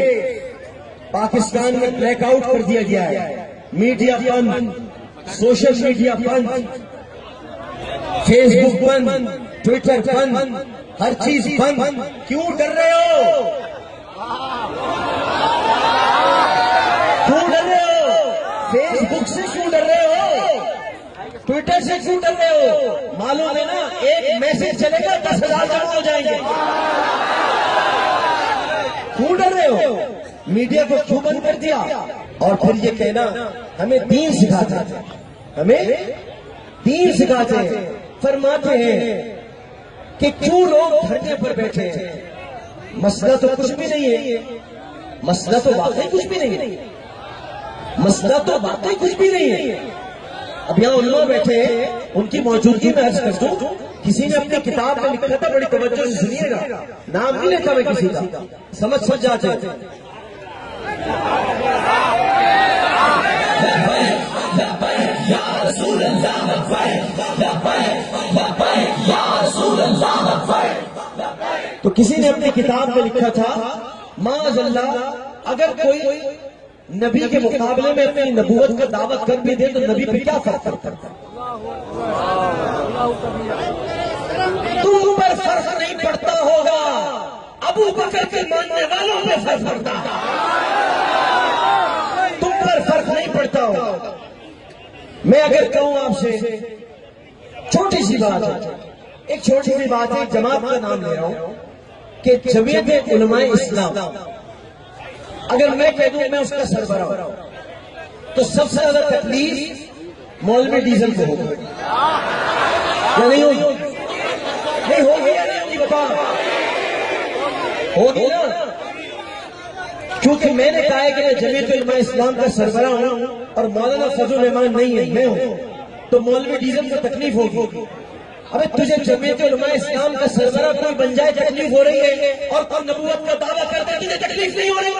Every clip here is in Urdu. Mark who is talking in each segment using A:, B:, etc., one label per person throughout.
A: پاکستان میں بلیک آؤٹ کر دیا گیا ہے، میڈیا بند، سوشل میڈیا بند، فیس بک بند، ٹویٹر بند، ہر چیز بند. کیوں ڈر رہے ہو؟ کیوں ڈر رہے ہو؟ فیس بک سے کیوں ڈر رہے ہو؟ ٹویٹر سے کیوں ڈر رہے ہو؟ معلوم ہے نا ایک میسج چلے گا 10,000 جمع ہو جائیں گے. کیوں ڈر رہے ہو؟ میڈیا کو کیوں بند کر دیا؟ اور پھر یہ کہنا ہمیں دین سکھاتا ہے، ہمیں دین سکھاتے ہیں. فرماتے ہیں کہ کیوں لوگ دھرنے پر بیٹھے ہیں؟ مسئلہ تو کچھ بھی نہیں ہے، مسئلہ تو واقعی کچھ بھی نہیں ہے، مسئلہ تو واقعی کچھ بھی نہیں ہے. اب یہاں علماء بیٹھے ہیں، ان کی موجودگی میں عرض کر دوں، کسی نے اپنی کتاب میں لکھا تھا، بڑی توجہ سے سنیے گا، نام نہیں لیتا میں کسی کا، سمجھ جاتے ہیں. تو کسی نے اپنی کتاب میں لکھا تھا، معاذ اللہ اگر کوئی نبی کے مقابلے میں اپنی نبوت کا دعوت کر بھی دے تو نبی پہ کیا فرق پڑتا ہے؟ تم پر فرق نہیں پڑتا ہوگا، ابو بکر کے ماننے والوں میں فرق پڑتا ہے، تم پر فرق نہیں پڑتا ہوگا. میں اگر کہوں آپ سے چھوٹی سی بات ہے، ایک چھوٹی سی بات ہے، جماعت کا نام لے رہا ہوں کہ جمعیت علماء اسلام، اگر میں کہہ دوں میں اس کا سربراہ ہوں تو سب سے زیادہ تکلیف مولوی ڈیزل کو ہوگی یا نہیں ہوگی؟ نہیں ہوگی یا نہیں ہوگی؟ بتا ہوگی نا، کیونکہ میں نے کہا ہے کہ میں جمعیت علماء اسلام کا سربراہ ہوں اور مولانا فضل الرحمان نہیں ہے، میں ہوں، تو مولوی ڈیزل کو تکلیف ہوگی. ابے تجھے جمعیت علماء اسلام کا سربراہ کوئی بن جائے تکلیف ہو رہی ہے، اور تم نبوت کا دعویٰ کرتے ہیں تجھے تکلیف نہیں ہو رہی؟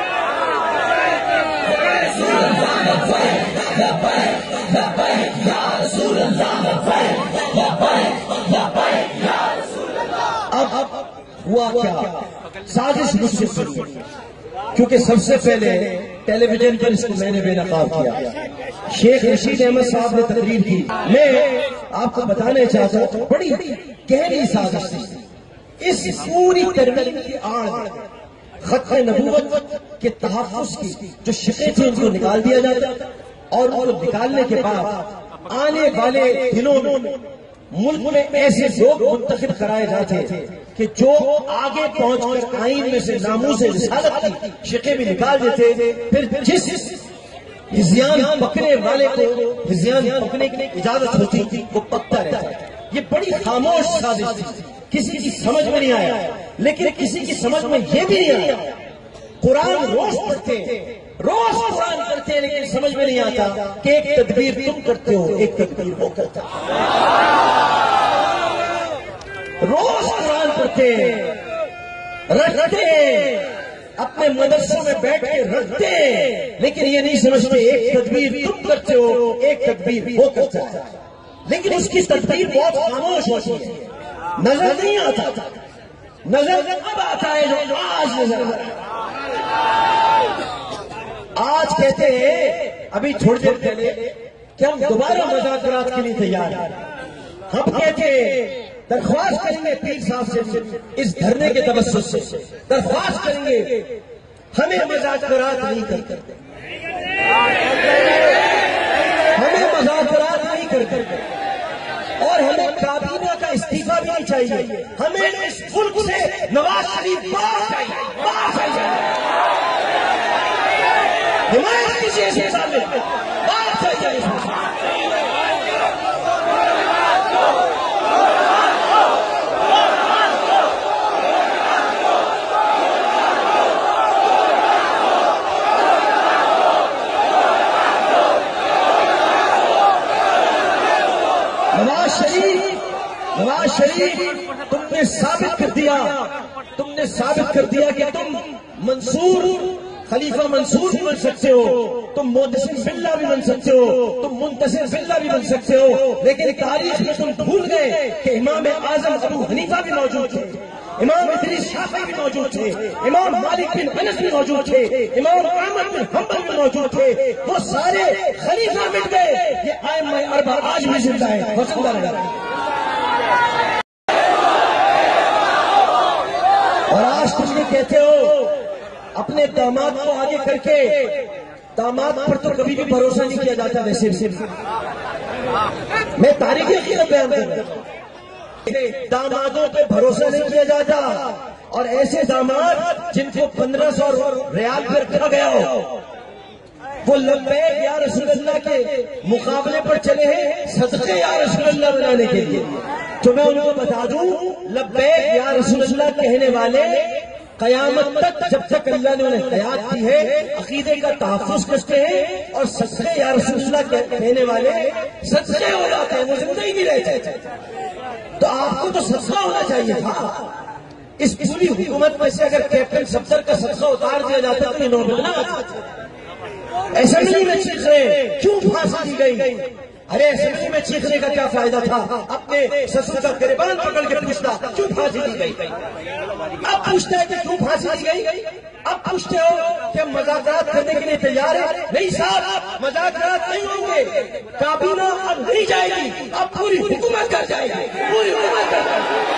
A: اب ہوا کیا؟ سازش مجھ سے شروع، کیونکہ سب سے پہلے ٹیلی ویژن پر اس کو میں نے بے نقاب کیا. شیخ رشید احمد صاحب نے تقریر کی، میں آپ کو بتانا چاہتا ہوں بڑی گہری سازش تھی. اس پوری ترمیم کی آڑ ختم نبوت کے تحفظ کی جو شقیں تھیں ان کو نکال دیا جاتا، اور ان کو نکالنے کے بعد آنے والے دنوں میں ملک میں ایسے لوگ منتخب کرائے جاتے کہ جو آگے پہنچ کر آئین میں سے ناموس رسالت کی شقیں بھی نکال دیتے، پھر جس ہزیان پکڑنے والے کو ہزیان پکڑنے کی اجازت ہوتی تھی وہ پکتا رہتا. یہ بڑی خاموش سازش تھی، کسی کی سمجھ میں نہیں آیا. لیکن کسی کی سمجھ میں یہ بھی نہیں آیا، قرآن روز پڑھتے روز قرآن پڑھتے ہیں لیکن سمجھ میں نہیں آتا کہ ایک تدبیر تم کرتے ہو، ایک تدبیر وہ کرتا ہے. روز قرآن پڑھتے رکھتے اپنے مدرسوں میں بیٹھ کے رکھتے، لیکن یہ نہیں سمجھتے ایک تدبیر تم کرتے ہو، ایک تدبیر وہ کرتا ہے. لیکن اس کی تدبیر بہت خاموش ہوتی ہے، نظر نہیں آتا. نظر اب آتا ہے جو آج نظر آتا ہے. آج کہتے ہیں ابھی تھوڑی دیر پہلے کہ ہم دوبارہ مذاکرات کے لیے تیار ہیں. ہم کہتے ہیں درخواست کریں گے پیر صاحب سے، اس دھرنے کے توسط سے درخواست کریں گے ہمیں مذاکرات نہیں کرتے، ہمیں مذاکرات نہیں کرتے، اور ہمیں کابینہ کا استعفیٰ بھی نہیں چاہیے. ہمیں اس ملک سے نواز شریف باہر چاہیے، باہر چاہیے. حمایت کسی ایسے سامنے باہر چاہیے. نواز شریف تم نے ثابت کر دیا کہ تم منصور خلیفہ منصور بھی بن سکتے ہو، تم محتسب باللہ بھی بن سکتے ہو، تم منتصر باللہ بھی بن سکتے ہو. لیکن تاریخ میں تم بھول گئے کہ امام اعظم ابو حنیفہ بھی موجود تھے، امام ادریس شافعی بھی موجود تھے، امام مالک بن انس بھی موجود تھے، امام احمد بن حنبل بھی موجود تھے، وہ سارے خلیفہ مٹ گئے، یہ ائمہ اربعہ آج بھی زندہ ہیں، وہ زندہ رہے۔ اور آج تم یہ کہتے ہو اپنے داماد کو آگے کر کے، داماد پر تو کبھی بھی بھروسہ نہیں کیا جاتا، ویسے میں تاریخی حقیقت بیان کر رہا ہوں، دامادوں پہ بھروسہ نہیں کیا جاتا، اور ایسے داماد جن کو 1500 ریال پہ رکھا گیا ہو، وہ لبیک یا رسول اللہ کے مقابلے پر چلے ہیں صدقے یا رسول اللہ بنانے کے لیے۔ تو میں ان کو بتا دوں، لبیک یا رسول اللہ کہنے والے قیامت تک جب تک اللہ نے انہیں حیات دی ہے عقیدے کا تحفظ کرتے ہیں، اور صدقے یا رسول اللہ کہنے والے صدقے ہو جاتے ہیں، وہ زندہ ہی نہیں رہتے۔ تو آپ کو تو صدقہ ہونا چاہیے تھا۔ اس پوری حکومت میں سے اگر کیپٹن صفدر کا صدقہ اتار دیا جاتا تو یہ نوبت نہ آتا۔ اسمبلی میں چیخ رہے، کیوں پھانسی دی گئی؟ ارے اسمبلی میں چیخنے کا کیا فائدہ تھا؟ اپنے سسر کا گریبان پکڑ کے پوچھتا کیوں پھانسی دی گئی؟ اب پوچھتا ہے کہ کیوں پھانسی دی گئی؟ اب پوچھتے ہو کہ مذاکرات کرنے کے لیے تیار ہے؟ نہیں صاحب، مذاکرات نہیں ہوں گے، کابینہ اب نہیں جائے گی، اب پوری حکومت کر جائے گی، پوری حکومت کر جائے گی۔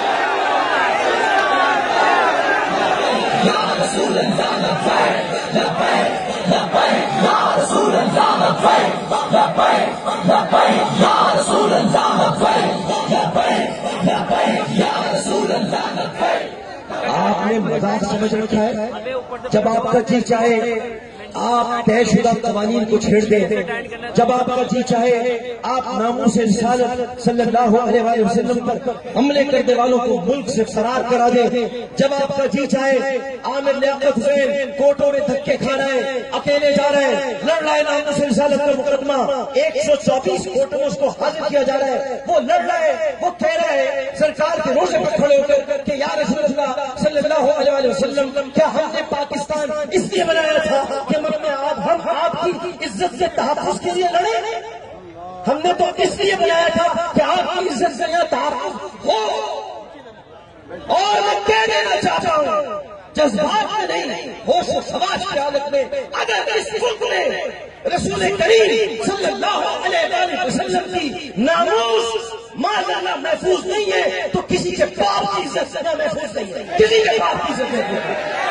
A: یا رسول اللہ لبیک لبیک لبیک، یا رسول اللہ لبیک لبیک لبیک، یا رسول اللہ لبیک لبیک لبیک، یا رسول اللہ لبیک۔ آپ نے مذاق سمجھ رکھا ہے، جب آپ کا جی چاہے آپ طے شدہ قوانین کو چھیڑ دیں، جب آپ کا جی چاہے آپ ناموس رسالت صلی اللہ علیہ وآلہ وسلم پر حملے کرنے والوں کو ملک سے فرار کرا دیں، جب آپ کا جی چاہے عامر لیاقت حسین کوٹوں میں دھکے کھا رہے ہیں، اکیلے جا رہے ہیں، لڑ رہا ہے ناموس رسالت کا مقدمہ، 124 کورٹوں میں اس کو حاضر کیا جا رہا ہے، وہ لڑ رہا ہے، وہ کہہ رہا ہے سرکار کے روزے پر کھڑے ہو کر کہ یا رسول اللہ صلی اللہ علیہ وآلہ وسلم، کیا ہم نے پاکستان اس لیے بنایا تھا کہ ہم آپ کی عزت سے تحفظ کے لیے لڑے؟ ہم نے تو اس لیے بنایا تھا کہ آپ کی عزت سے یہاں تحفظ ہو۔ اور میں کہہ دینا چاہتا ہوں، جذبات میں نہیں، ہوش و خواص کی حالت میں اگر اس ملک میں رسول کریم صلی اللہ علیہ وآلہ وسلم کی ناموس معذرہ محفوظ نہیں ہے تو کسی کے باپ کی عزت سے محفوظ نہیں ہے، کسی کے باپ کی عزت محفوظ نہیں ہے۔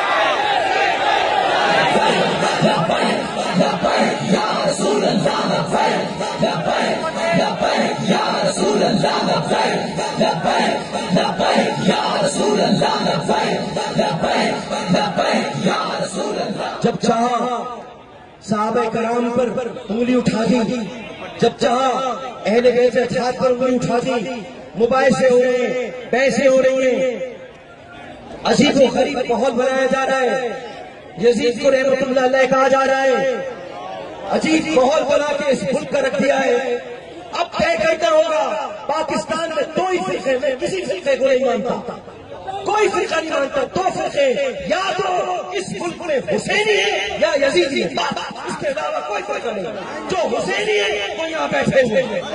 A: یا رسول اللہ لبیک لبیک لبیک، یا رسول اللہ لبیک لبیک لبیک، یا رسول اللہ لبیک لبیک لبیک، یا رسول اللہ۔ جب چاہا صحابہ کرام پر انگلی اٹھا دی، جب چاہا اہل بیت اطہار پر انگلی اٹھا دی، مباحثے ہو رہے ہیں، بحثیں ہو رہی ہیں، عجیب و غریب ماحول بنایا جا رہا ہے، یزید کو رحمت اللہ علیہ کہا جا رہا ہے، عجیب ماحول بنا کے اس ملک کا رکھ دیا ہے۔ اب طے کر ہوگا، پاکستان میں دو ہی فرقے، میں کسی فرقے کو نہیں مانتا، کوئی فرقہ نہیں مانتا، دو فرقے، یا تو اس ملک میں حسینی ہے یا یزیدی ہے، اس کے علاوہ کوئی فرقہ نہیں۔ جو حسینی ہے وہ یہاں بیٹھے ہوئے ہیں،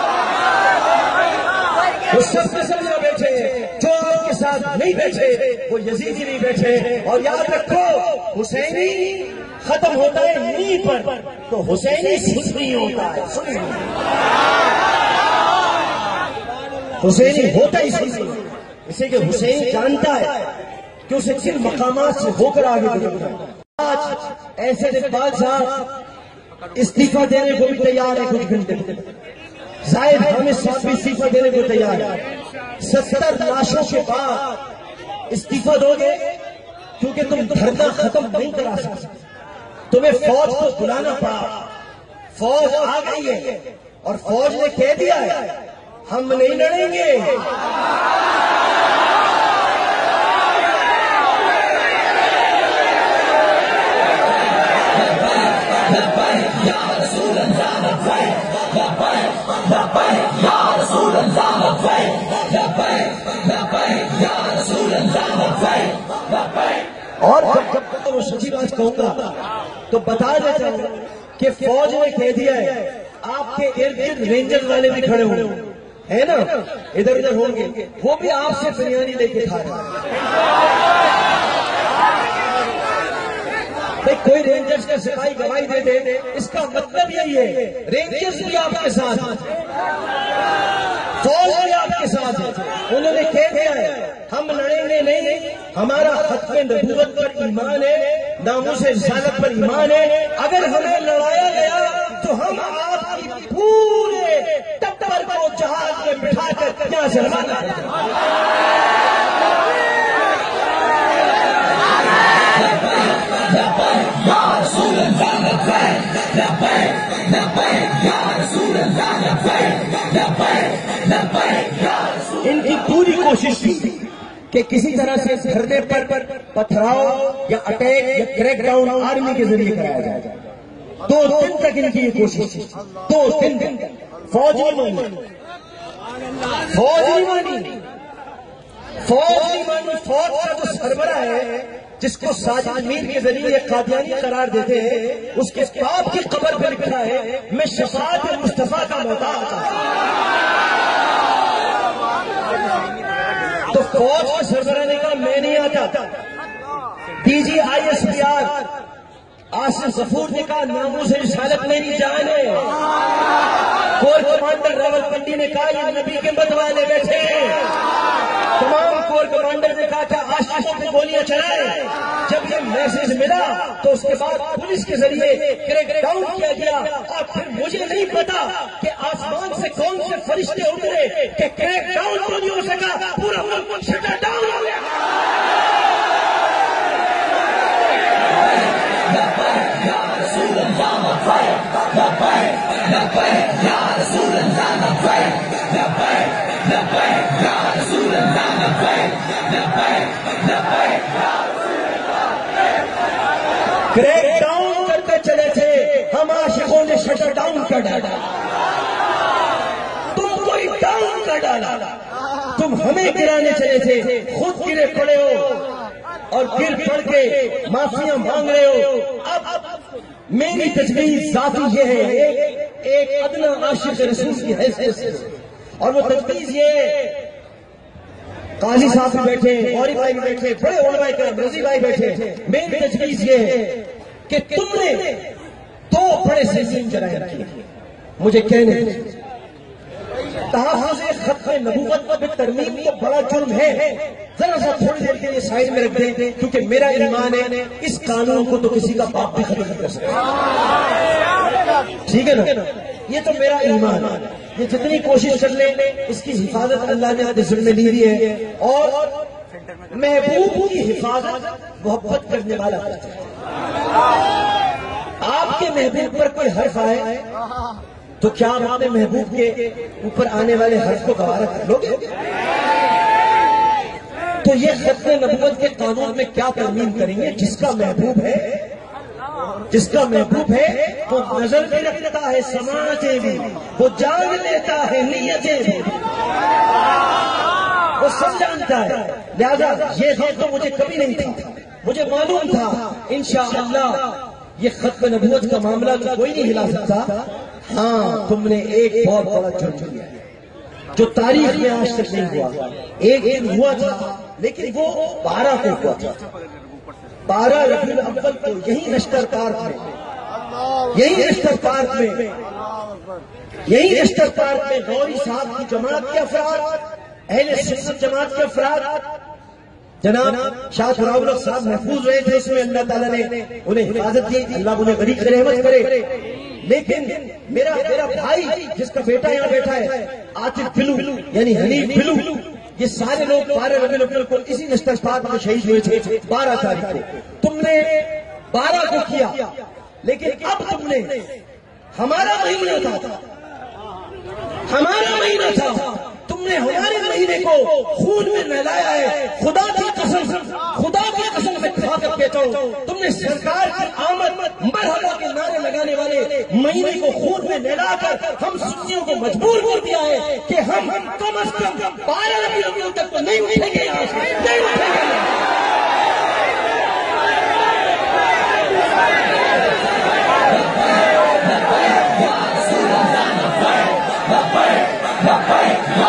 A: وہ سب کے سب یہاں بیٹھے ہیں، جو آپ کے ساتھ نہیں بیٹھے وہ یزیدی نہیں بیٹھے۔ اور یاد رکھو، حسینی ختم ہوتا ہے نی پر، تو حسینی سنی ہوتا ہے، حسینی ہوتا ہی سنی، اسے کہ حسین جانتا ہے کہ اسے کن مقامات سے ہو کر آگے بڑھنا۔ آج ایسے اقبال صاحب استعفیٰ دینے کو بھی تیار ہے، کچھ گھنٹے زاہد حامد صاحب بھی استعفیٰ دینے کو تیار ہے۔ 70 لاشوں کے بعد استعفیٰ دو گے کیونکہ تم دھرنا ختم نہیں کرا سکتے، تمہیں فوج کو بلانا پڑا، فوج آ گئی ہے اور فوج نے کہہ دیا ہے ہم نہیں لڑیں گے۔ اور جب وہ سچی بات کہوں گا تو بتا دیتا ہوں کہ فوج نے کہہ دیا ہے، آپ کے ارد گرد رینجر والے بھی کھڑے ہوئے، ہے نا ادھر ادھر ہوں گے، وہ بھی آپ سے بریانی لے کے کھا رہے ہیں. کوئی رینجرز کا سپاہی گواہی دے دے، اس کا مطلب یہی ہے رینجرز بھی آپ کے ساتھ، فوج بھی آپ کے ساتھ ہے. انہوں نے کہہ دیا ہے ہم لڑیں گے نہیں، ہمارا ختم نبوت پر ایمان ہے، ناموس رسالت پر ایمان ہے. اگر ہمیں لڑایا گیا تو ہم آپ کی پورے ٹکر کو جہاز میں بٹھا کر یہاں سے روانہ کریں گے. ان کی پوری کوشش تھی کہ کسی طرح سے دھرنے پر پتھراؤ یا اٹیک یا کریک ڈاؤن آرمی کے ذریعے کرایا جائے. 2 دن تک ان کی یہ کوشش تھی، 2 دن فوج نہیں مانی، فوج نہیں مانی. فوج کا جو سربراہ ہے جس کو ساجد میر کے ذریعے قادیانی قرار دیتے ہیں، اس کے باپ کی قبر پہ لکھا ہے میں شفاعت مصطفیٰ کا محتاج ہوں. تو فوج کے سربراہ نے کہا میں نہیں آتا. DGISPR آصف ظفور نے کہا ناموس رسالت میری جان ہے. کور کمانڈر راول پنڈی نے کہا یہ نبی کے مت والے بیٹھے ہیں. تمام کور کمانڈر نے کہا کہ عاشقوں پہ گولیاں چلائیں. جب یہ میسج ملا تو اس کے بعد پولیس کے ذریعے کریک ڈاؤن کیا گیا. اور پھر مجھے نہیں پتا کہ آسمان سے کون سے فرشتے اترے کہ کریک ڈاؤن تو نہیں ہو سکا، پورا ملک شٹر ڈاؤن ہو گیا. کریک ڈاؤن کرتے چلے تھے، ہم عاشقوں نے شٹر ڈاؤن کر ڈالا. تم کوئی ڈاؤن کر ڈالا، تم ہمیں گرانے چلے تھے، خود گرے پڑے ہو اور گر پڑ کے معافیاں مانگ رہے ہو. اب میری تجویز ذاتی یہ ہے ایک ادنا عاشق رسول کی حیثیت سے، اور وہ تجویز یہ ہے قاضی صاحب بھی بیٹھے، غوری بھائی بھی بیٹھے، بڑے علماء کرام رضی بھائی بیٹھے. میری تجویز یہ ہے کہ تم نے 2 بڑے سلسلے جرائم کیے. مجھے کہنے تحفظ ختم نبوت میں ترمیم تو بڑا جرم ہے، ذرا سا تھوڑی دیر کے لیے سائڈ میں رکھ دیں، کیونکہ میرا ایمان ہے اس قانون کو تو کسی کا باپ بھی ختم نہیں کر سکتا. ٹھیک ہے نا؟ یہ تو میرا ایمان ہے. یہ جتنی کوشش کر لیں اس کی حفاظت اللہ نے اپنے ذمہ لی ہے، اور محبوب کی حفاظت محبت کرنے والا کرتا ہے. آپ کے محبوب پر کوئی حرف آئے تو کیا آپ اپنے محبوب کے اوپر آنے والے حرف کو گوارا کر لو گے؟ تو یہ ختم نبوت کے قانون میں کیا ترمیم کریں گے؟ جس کا محبوب ہے وہ نظر بھی رکھتا ہے، سماعتیں بھی، وہ جان لیتا ہے، نیتیں بھی، وہ سب جانتا ہے. لہذا یہ غم تو مجھے کبھی نہیں تھا، مجھے معلوم تھا انشاءاللہ یہ ختم نبوت کا معاملہ تو کوئی نہیں ہلا سکتا. ہاں تم نے ایک بہت بڑا جرم کیا جو تاریخ میں آج تک نہیں ہوا. ایک دن ہوا تھا لیکن وہ 12 کو ہوا تھا، 12 ربیع الاول کو یہی نشتر پارک میں غوری صاحب کی جماعت کے افراد، اہل سنت جماعت کے افراد، جناب شاہ تھراؤل صاحب محفوظ رہے تھے. اس میں اللہ تعالیٰ نے انہیں حفاظت دی، اللہ انہیں غریب رحمت کرے. لیکن میرا بھائی جس کا بیٹا یہاں بیٹھا ہے عاطف بلو یعنی حنیف بلو، یہ سارے لوگ 12 ربیع الاول کو اسی نشتر پارک میں شہید ہوئے تھے. 12 تاریخ کو تم نے 12 کو کیا، لیکن اب تم نے ہمارا مہینہ تھا، تم نے ہمارے مہینے کو خون میں نہلایا ہے. خدا کی قسم سے کھا کر کہتا ہوں، تم نے سرکار کی آمد مرحبا کے نعرے لگانے والے مہینے کو خون میں نہلا کر ہم سنیوں کو مجبور کر دیا ہے کہ ہم کم از کم 12 ربیع الاول تک تو نہیں اٹھیں گے. Bye.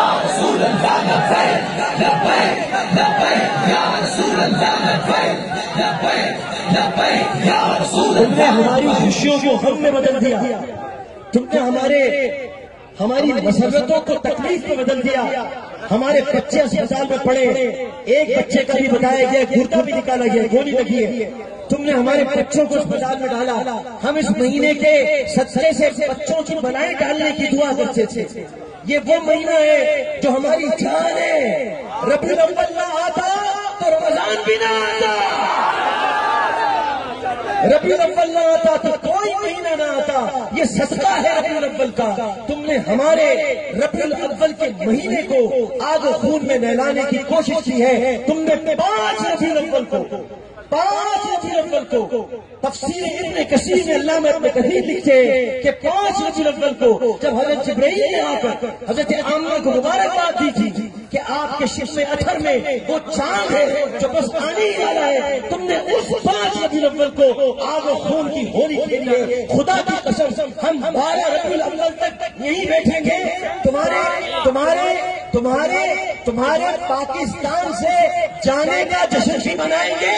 A: تم نے ہماری خوشیوں کو غم میں بدل دیا، تم نے ہماری مسرتوں کو تکلیف میں بدل دیا. ہمارے بچے اسپتال میں پڑے، ایک بچے کا بھی بتایا گیا، گردہ بھی نکالا گیا، گولی لگی ہے. تم نے ہمارے بچوں کو اسپتال میں ڈالا. ہم اس مہینے کے صدقے سے بچوں کی بلائیں ڈالنے کی دعا کرتے تھے. یہ وہ مہینہ ہے جو ہماری جان ہے. ربیع الاول نہ آتا تو رمضان بھی نہ آتا، ربیع الاول نہ آتا تو کوئی مہینہ نہ آتا. یہ صدقہ ہے ربیع الاول کا. تم نے ہمارے ربیع الاول کے مہینے کو آگ و خون میں نہلانے کی کوشش کی ہے. تم نے 5 ربیع الاول کو تفسیر ابن کثیر میں علامہ ابن کثیر لکھتے کہ 5 ربیع الاول کو جب حضرت جبرائیل نے آ کر حضرت آمنہ کو مبارکباد دی تھی کہ آپ کے شب اطہر میں وہ چاند ہے جو بس آنے ہی والا ہے، تم نے اس 5 ربیع الاول کو آگ و خون کی ہولی کھیلی ہے. خدا کی قسم ہم 12 ربیع الاول تک یہیں بیٹھیں گے. تمہارے پاکستان سے جانے کا جشن بھی منائیں گے،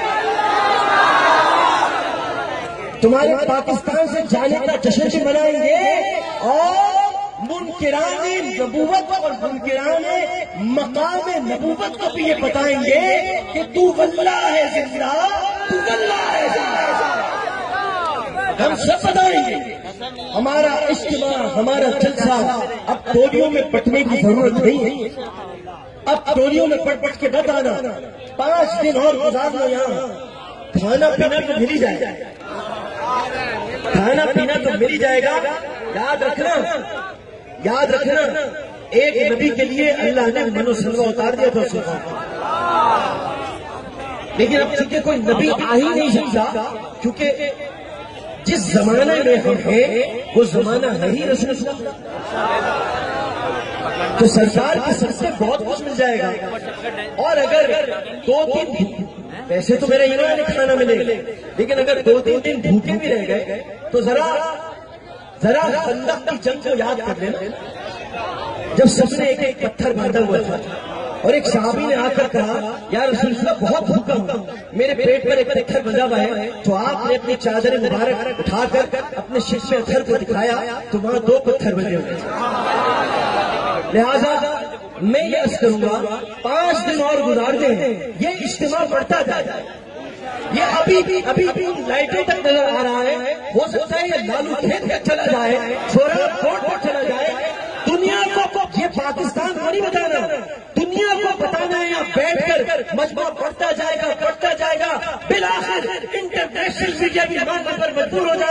A: تمہارے پاکستان سے جانے کا جشن بھی منائیں گے، اور منکران نبوت اور منکران مقام نبوت کو بھی یہ بتائیں گے کہ تو واللہ ہے زندہ، تو واللہ ہے زندہ. ہم سب بتائیں گے. ہمارا اجتماع، ہمارا جلسہ اب ٹولیوں میں بٹنے کی ضرورت نہیں ہے. اب ٹولیوں میں بٹ کے مت آنا. 5 دن اور گزار لو یہاں. کھانا پینا تو مل ہی جائے گا، کھانا پینا تو مل ہی جائے گا. یاد رکھنا ایک نبی کے لیے اللہ نے من و سلوہ اتار دیا تھا، لیکن اب چونکہ کوئی نبی آ ہی نہیں سکتا، کیونکہ جس زمانے میں ہم ہیں وہ زمانہ ہے ہی رسول اللہ. تو سرکار کے سر سے بہت کچھ مل جائے گا. اور اگر 2-3 ویسے تو میرا ایمان ہے کھانا ملے، لیکن اگر 2-3 دن بھوکے بھی رہ گئے تو ذرا خندق کی جنگ کو یاد کر لینا، جب سب نے ایک پتھر باندھا ہوا تھا اور ایک صحابی نے آ کر کہا یا رسول اللہ بہت بھوکا ہوں، میرے پیٹ پر ایک پتھر بندھا ہوا ہے. تو آپ نے اپنی چادر مبارک اٹھا کر اپنے شش پتھر کو دکھایا تو وہاں 2 پتھر بندھے ہوئے تھے. لہذا میں یہ عرض کروں گا 5 دن اور گزار دیں، یہ اجتماع بڑھتا جائے. یہ ابھی لائٹوں تک نظر آ رہا ہے، ہو سکتا ہے یہ لالو کھیت تک چلا جائے، چھوڑا کوٹ تک چلا جائے. دنیا کو یہ پاکستان کو نہیں بتانا، دنیا کو بتانا ہے یہاں بیٹھ کر مجمع بڑھتا جائے گا. بالآخر انٹرنیشنل میڈیا بھی ماننے پر مجبور ہو جائے